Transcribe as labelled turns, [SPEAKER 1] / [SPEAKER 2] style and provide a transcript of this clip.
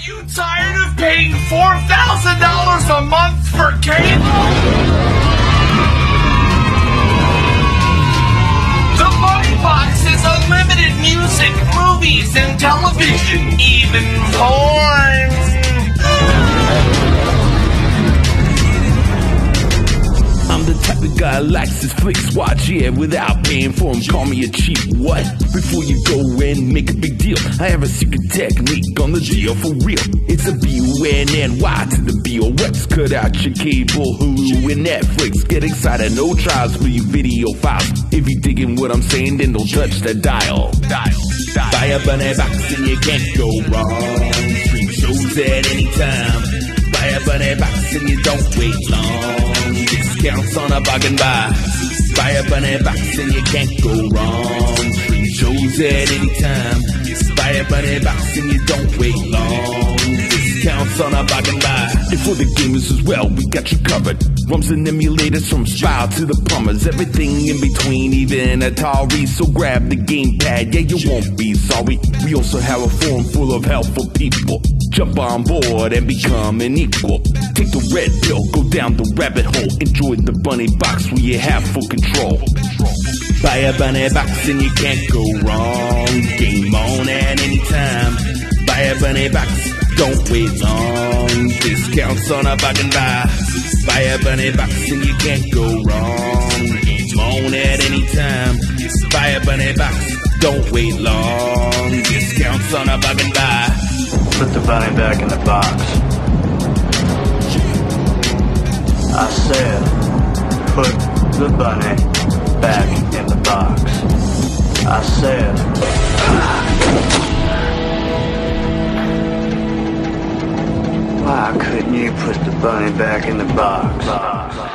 [SPEAKER 1] you tired of paying $4,000 a month for cable? The Money Box is unlimited music, movies, and television, even porn.
[SPEAKER 2] I'm the type of guy who likes his flicks watch, yeah, without paying for them. Call me a cheap what? Before you go and make a big deal, I have a secret technique on the deal for real. It's a BUNNY to the BOX. Cut out your cable, Hulu, and Netflix. Get excited, no trials for you video files. If you digging what I'm saying, then don't touch the dial. Buy a Bunny Box and you can't go wrong. Stream shows at any time. Buy a Bunny Box and you don't wait long. Discounts on a bargain buy. Buy a Bunny Box and you can't go wrong. Stream shows at any time. Buy a Bunny Box and you don't wait long. Discounts on a bargain buy. And for the gamers as well, we got you covered. ROMs and emulators from Spire to the plumbers. Everything in between, even Atari. So grab the gamepad, yeah, you won't be sorry. We also have a forum full of helpful people. Jump on board and become an equal. Take the red pill, go down the rabbit hole. Enjoy the Bunny Box where you have full control. Buy a Bunny Box and you can't go wrong. Game on at any time. Buy a Bunny Box, don't wait long. Discounts on a bargain buy. Buy a Bunny Box and you can't go wrong. Game on at any time. Buy a Bunny Box, don't wait long. Discounts on a bargain buy.
[SPEAKER 3] Put the bunny back in the box. I said, put the bunny back in the box. I said, why couldn't you put the bunny back in the box?